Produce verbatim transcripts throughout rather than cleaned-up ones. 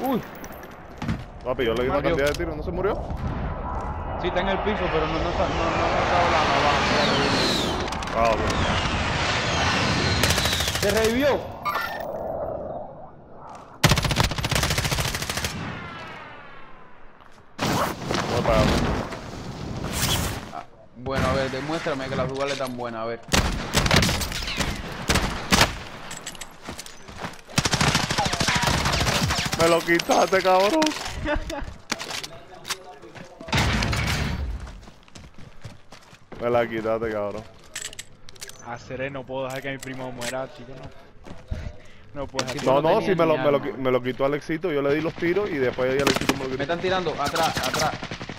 Uy. Papi, yo le di una Mario. cantidad de tiros, ¿no se murió? Sí, está en el piso, pero no, no, no, no, no ha estado la Ah, ok. ¡Se revivió! No para. Ah, bueno, a ver, demuéstrame que la jugada es tan buena, a ver. Me lo quitaste, cabrón. Me la quitaste, cabrón. Hacer no puedo dejar que mi primo muera, chico, no. No puedes El hacer. tipo No, no no, tenía sí me lo, ni me, lo, arma. me lo quitó Alexito, yo le di los tiros y después ella Alexito me lo Me quitó. están tirando, atrás, atrás.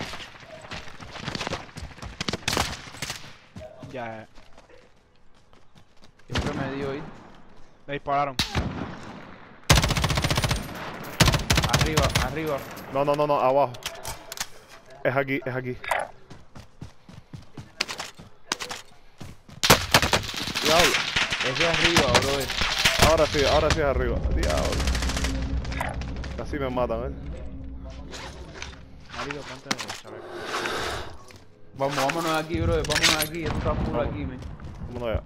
Ya, Siempre me dio ahí. me dispararon. Arriba, arriba. No, no, no, no, abajo. Es aquí, es aquí. Diablo. Ese es arriba, brother. Ahora sí, ahora sí es arriba. Diablo. Casi me matan, eh. Marido, ponte de chaleco. Vamos, vámonos de aquí, brother. Vámonos de aquí. Esto está full Vamos. aquí, man. Vámonos allá.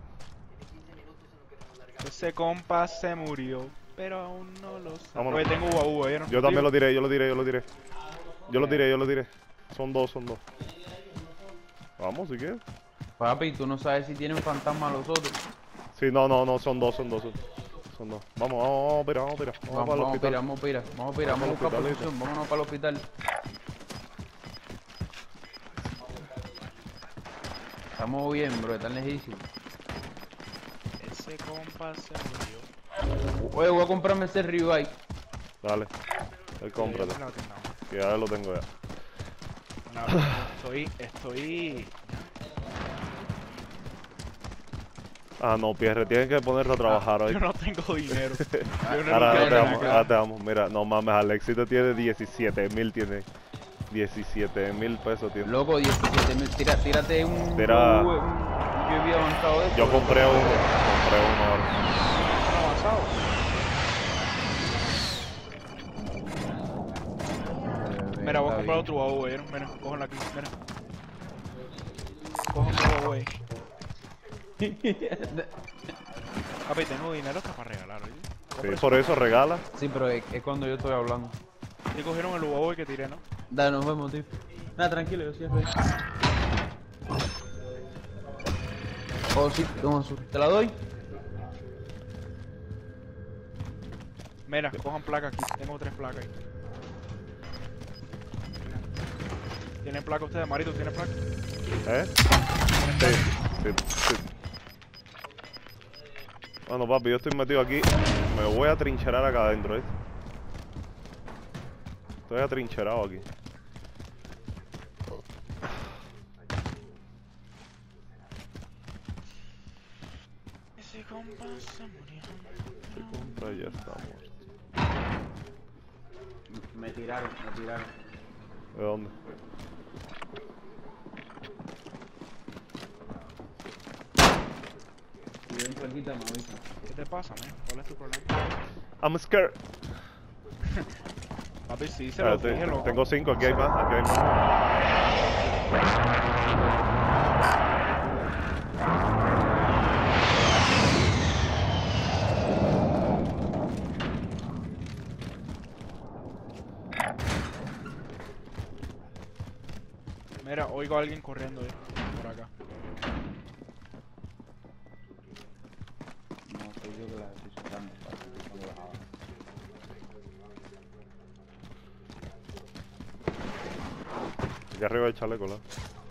Ese compa se murió, pero aún no lo sabe. Vámonos. Oye, tengo uva uva, ¿vieron? Yo también lo tiré, yo lo tiré, yo lo tiré. Yo lo tiré, yo lo tiré. Son dos, son dos. Vamos, si quieres. Papi, tú no sabes si tienen fantasma los otros. Sí, no, no, no, son dos, son dos. Son, son dos. Vamos, vamos, vamos, pira, vamos, pira. Vamos, Vamos, para el vamos, hospital. pira, vamos, pira. Vamos, pira, vamos a Vamos buscar al hospital, posición. Vámonos para el hospital. Estamos bien, bro. Están lejísimos. Ese compa se murió. Oye, voy a comprarme ese Revive. Dale. Él cómprate. No, no, no. Que ya lo tengo ya. No, estoy, estoy... Ah, no, Pierre, tienes que ponerte a trabajar hoy. Yo no tengo dinero. Yo no Ahora, ahora tengo te nada vamos, acá. ahora te vamos. Mira, no mames, Alexito tiene diecisiete mil, tiene diecisiete mil pesos, tiene. Loco, diecisiete mil. Tira, tírate un. Tira- un, un, un U A V avanzado de esto. Yo compré uno, compré uno ahora. ¿Están avanzados? Mira, voy a comprar otro uva uva, ¿vieron? Mira, cójanla aquí, mira. Cojan un uva uva ahí. Papi, tengo dinero hasta para regalar, ¿oye? Sí, por eso regala. Sí, pero es, es cuando yo estoy hablando. Sí cogieron el uva uva que tiré, ¿no? Dale, nos vemos, tío. Nada, tranquilo, yo sí estoy. Oh, sí, toma su. ¿Te la doy? Mira, cojan placa aquí. Tengo tres placas ahí. ¿Tienen placa ustedes? Marito, ¿tiene placa? ¿Eh? Sí, sí, sí. Bueno, papi, yo estoy metido aquí. Me voy a trincherar acá adentro, ¿eh? Estoy atrincherado aquí. Ese compa se murió. Se compra y ya estamos. Me tiraron, me tiraron. ¿De dónde? Si ven plaquita, me avisan. ¿Qué te pasa, man? ¿Cuál es tu problema? I'm scared. Papi, sí, se Ah, lo te- dije, loco. tengo cinco, aquí hay más, aquí hay más. Mira, oigo a alguien corriendo ahí, por acá. No, soy yo que la estoy sacando. Cuando bajaba. Aquí arriba hay chaleco, ¿no?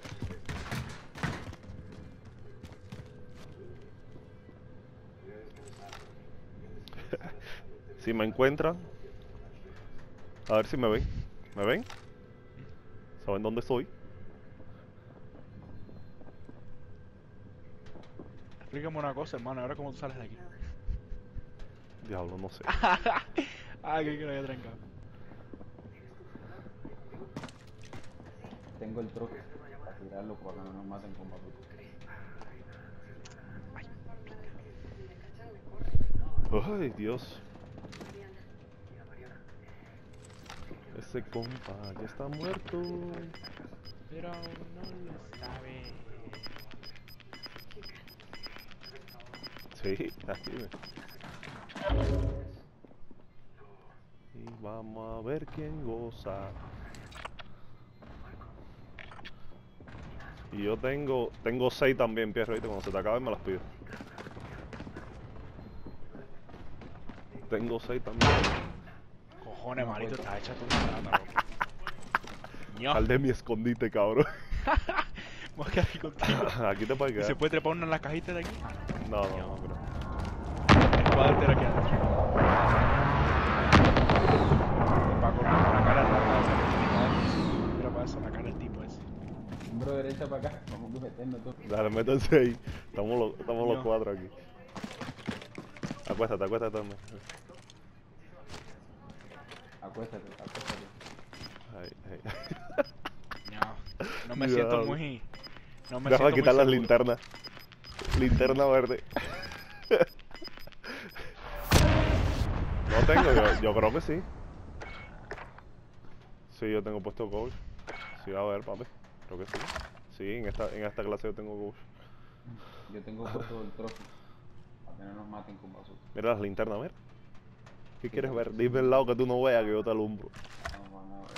Si me encuentran, a ver si me ven. ¿Me ven? ¿Saben dónde estoy? Explícame una cosa, hermano, ahora cómo tú sales de aquí. Diablo, no sé. Ah, que que lo había trancado. Tengo el troque para tirarlo para que no nos maten con papel. Ay, Dios. Ese compa ya está muerto. Pero no lo sabe. Sí, así ve. Y vamos a ver quién goza. Y yo tengo, tengo seis también, Pierre, ¿viste? Cuando se te acaben me las pido. Tengo seis también. Cojones, marito, estás hecha tu rata, loco. Ño. Sal de mi escondite, cabrón. Voy a quedar aquí contigo. Aquí te puedes ¿Y quedar. se puede trepar uno en la cajita de aquí? No, no, no, pero... El cuadro entero aquí adentro. Para cortar la cara de rata. Pero para eso la cara del tipo ese. Bro, derecha para acá, vamos a meternos todos. Dale, métanse ahí. Estamos los, estamos los No. cuatro aquí. Acuéstate, acuéstate también. Acuéstate, acuéstate. Ahí, ahí. No, no me Cuidado. siento muy... No me Deja de siento quitar muy las seguro. linternas. Linterna verde. No tengo, yo, yo creo que sí. Sí, yo tengo puesto coach. Sí, a ver, papi. Creo que sí. Sí, en esta, en esta clase yo tengo coach. Yo tengo puesto el trofeo. Para que no nos maten con bazooka. Mira las linternas, mira. ¿Qué quieres ver? Dime el lado que tú no veas que yo te alumbro. No van a ver.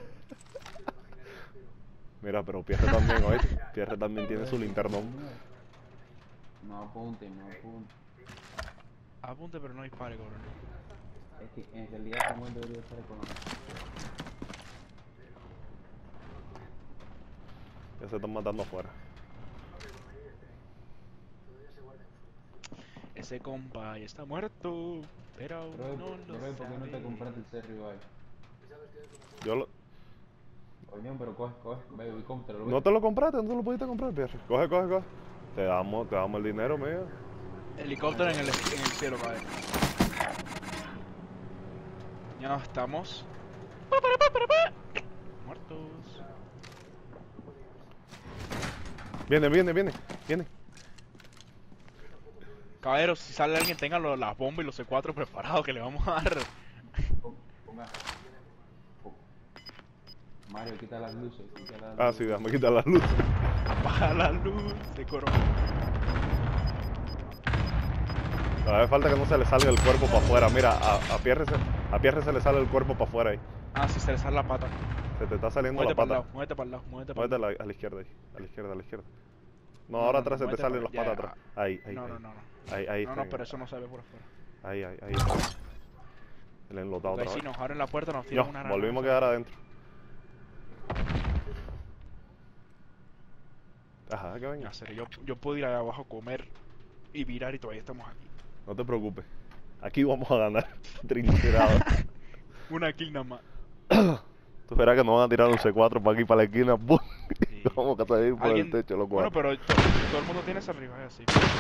Mira, pero Pierre también, ¿oíste? Pierre también tiene su linternón. No apunte, no apunte. Apunte pero no dispare, cabrón. Es que en realidad Samuel debería estar económico. Ya se están matando afuera. Ese compa ya está muerto. Pero Bro, no lo bro, ¿por qué no te sabe. compraste el C-Revive? Yo lo... Coño, pero coge, coge, ve, y cómpralo. ¿No te lo compraste? ¿No te lo pudiste comprar, Pierre? Coge, coge, coge. Te damos, te damos el dinero, mío. Helicóptero en el, en el cielo, cae. Ya no estamos. Muertos. Viene, viene, viene, viene. Caballeros, si sale alguien, tengan lo- las bombas y los C cuatro preparados que le vamos a dar. Ponga. Mario, quita las luces, quita las Ah, luces. sí, déjame quitar la luz. Baja la luz de coro. No hace falta que no se le salga el cuerpo para afuera. Mira, a, a Pierre se, a Pierre se le sale el cuerpo para afuera ahí. Ah, si se le sale la pata. Se te está saliendo Muévete la para el pata. lado, muévete para el lado, muévete para el Muévete lado. a la, a la izquierda ahí. A la izquierda, a la izquierda. No, No, ahora no, atrás no, se te muévete salen para- las ya, patas ya. atrás. Ahí, ahí, No, ahí. no, no, no. Ahí, ahí No, está. no, pero eso no se ve por afuera. Ahí, ahí, ahí está. El enlotado Porque otra si vez. nos abren la puerta nos tiran No, una granada. volvimos a quedar adentro. Ajá, que venga. Ya, serio, yo, yo puedo ir allá abajo a comer y virar y todavía estamos aquí. No te preocupes. Aquí vamos a ganar. Trincherado. Una kill nada más. Tú verás que nos van a tirar un C cuatro para aquí, para la esquina. ¡Pum! Sí. Vamos a salir por el Alguien- techo, los Bueno, cuatro. pero to- todo el mundo tiene esa rival así.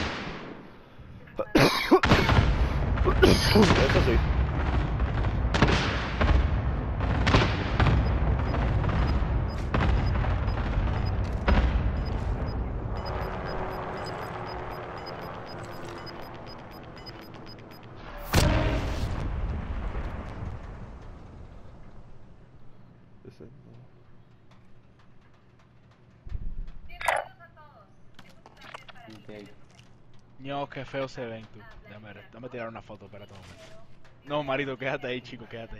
Eso sí. Ese, no. Ok. No, qué feo se ven tú. Dame, dame tirar una foto, espérate un momento. No, marito, quédate ahí, chico, quédate.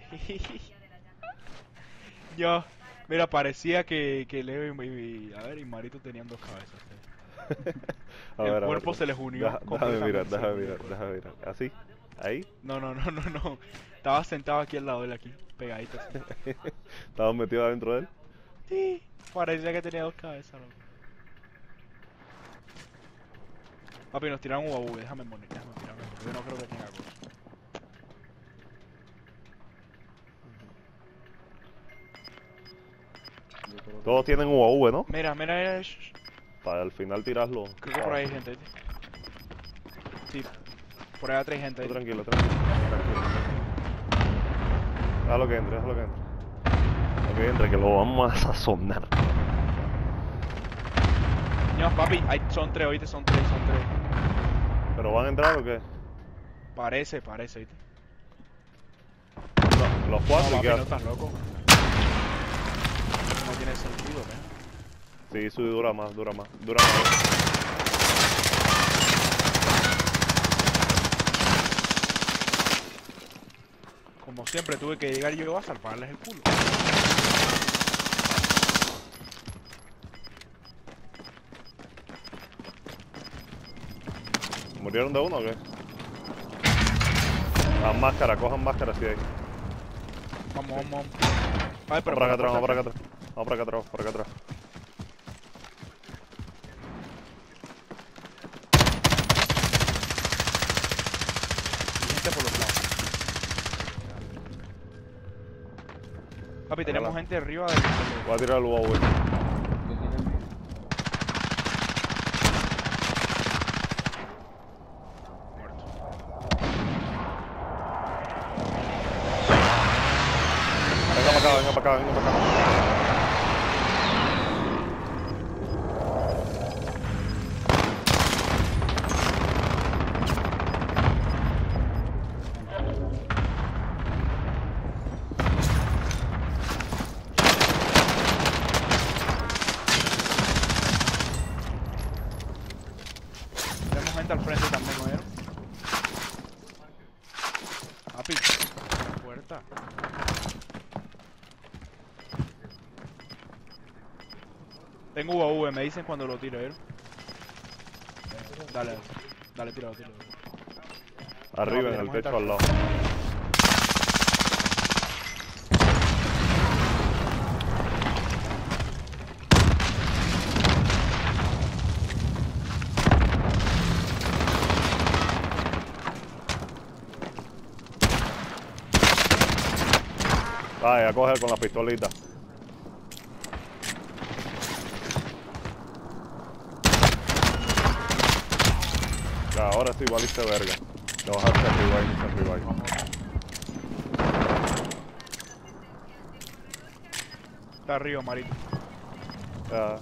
Yo, mira, parecía que, que Leo y, y- a ver, y Marito tenían dos cabezas. ¿eh? A El ver, a cuerpo ver. se les unió Deja- Déjame completamente, mirar, se déjame les unió mirar, el déjame mirar. ¿Así? ¿Ahí? No, no, no, no, no. Estaba sentado aquí al lado de él, aquí, pegadito. así. ¿Estabas metido adentro de él? Sí, parecía que tenía dos cabezas, loco. Papi, nos tiraron un U A V, déjame morir, déjame tirarme. Yo no creo que tenga cosa. Yo creo que- Todos tienen U A V, ¿no? Mira, mira, shh, shh. Para al final tirarlo. Creo que por ahí hay gente, ¿viste? Sí, por allá hay gente Tú ahí. tranquilo, tranquilo. Tranquilo. Déjalo que entre, déjalo que entre. Déjalo que entre, que lo vamos a sazonar. No, papi, hay, son tres, oíste, son tres, son tres. ¿Pero van a entrar o qué? Parece, parece, ¿viste? No, los cuatro No, y papi, qué no hacen. estás loco. no tiene sentido, ¿eh? Sí, sí, dura más, dura más, dura más. Como siempre tuve que llegar yo a salvarles el culo. ¿Murieron de uno o qué? Cojan máscara, cojan máscara si hay. Vamos, vamos, vamos. Ay, Vamos pero por acá por atrás, la vamos por acá puerta- atrás. Vamos por acá atrás, por acá atrás. y gente por los lados. Papi, tenemos Hágala. gente arriba del... Voy a tirar el U A V. Yo tiré el mío. Muerto. Venga para acá, venga para acá, venga para acá. Tenemos gente al frente también, ¿no vieron? Papi, la puerta. Tengo U A V, me dicen cuando lo tiro, ¿vieron? Dale, dale, tíralo, tíralo. Arriba, No, en el tenemos techo gente al lado. Vaya, a coger con la pistolita. Ya, ahora sí, valiste verga. Te bajaste arriba ahí, arriba ahí. Está arriba, marito. Ya.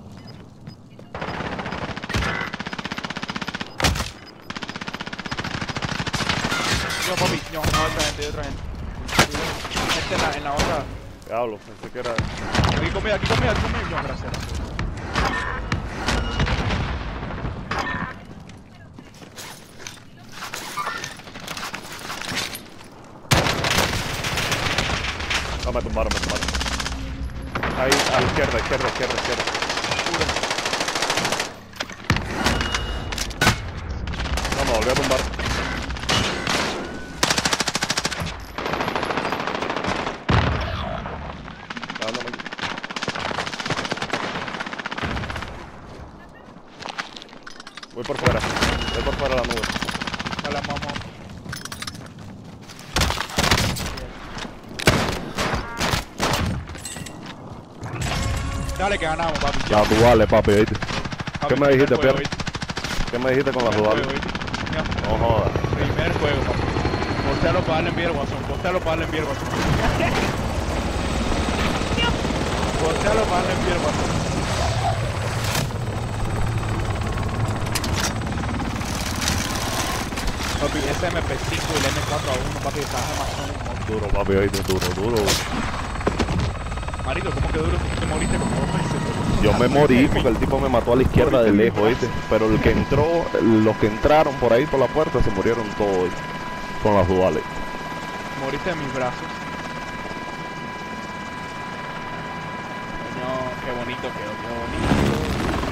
No, papi, no, no, otra gente, hay otra gente. Gente en la, en la otra. Diablo, pensé que era... Aquí comida, aquí comida, aquí comida. No, gracias, gracias. No, me tumbaron, me tumbaron. Ahí, a la izquierda, izquierda, izquierda, izquierda. No, me volví a tumbar. Dándome aquí. Voy por fuera, voy por fuera de la nube. Hola, mamá. Dale que ganamos, papi. Ya, tú vale, papi, ¿viste? Papi, ¿Qué me primer dijiste, juego, Pierre? ¿viste? ¿Qué me dijiste con las Primer duales? juego, ¿viste? Ya. No jodas. Primer juego, papi. Postealo para darle enviar guasón. Postealo para darle enviar guasón. Postealo para darle enviar guasón. Papi, ese M P cinco y el M cuatro A uno, papi, estás demasiado. Duro, papi, ¿viste? Duro, duro. Marito, ¿cómo que duro? Tú te moriste como dos veces. Yo me morí porque el tipo me mató a la izquierda de lejos, ¿viste? Pero el que entró, los que entraron por ahí por la puerta se murieron todos con las duales. Moriste en mis brazos. Coño, qué bonito quedó, qué bonito.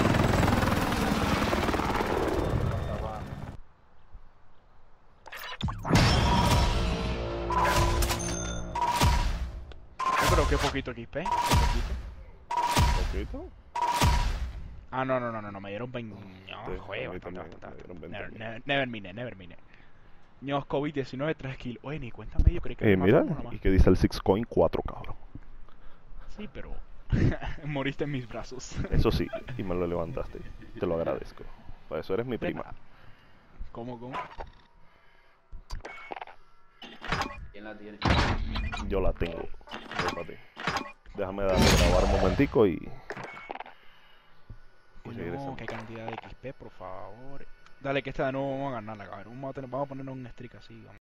Yo creo que poquito X P, qué poquito. ¿Poquito? Ah, no, no, no, no, no, me dieron veinte. No, Sí, joder, a mí bastante, también, bastante. me dieron veinte Never, mil. never, never mine, never mine. Ños COVID diecinueve, tres kills. Oye, ni cuéntame, yo creí que Eh, me mira, mató uno nomás. y que dice el Six Coin cuatro, cabrón. Sí, pero moriste en mis brazos. Eso sí, y me lo levantaste. Te lo agradezco. Por eso eres mi prima. ¿Cómo, cómo? ¿Quién la tiene? Yo la tengo. Voy para ti. Déjame darle grabar un momentico y... y Coño, regresamos. qué cantidad de X P, por favor. Dale, que esta de nuevo vamos a ganarla, cabrón. Vamos a, tener, vamos a ponernos un streak así, vamos.